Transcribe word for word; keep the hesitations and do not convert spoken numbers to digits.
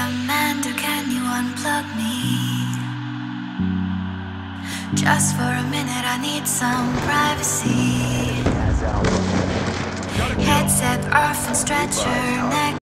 Commander, can you unplug me? Just for a minute, I need some privacy. Headset off and stretch your neck.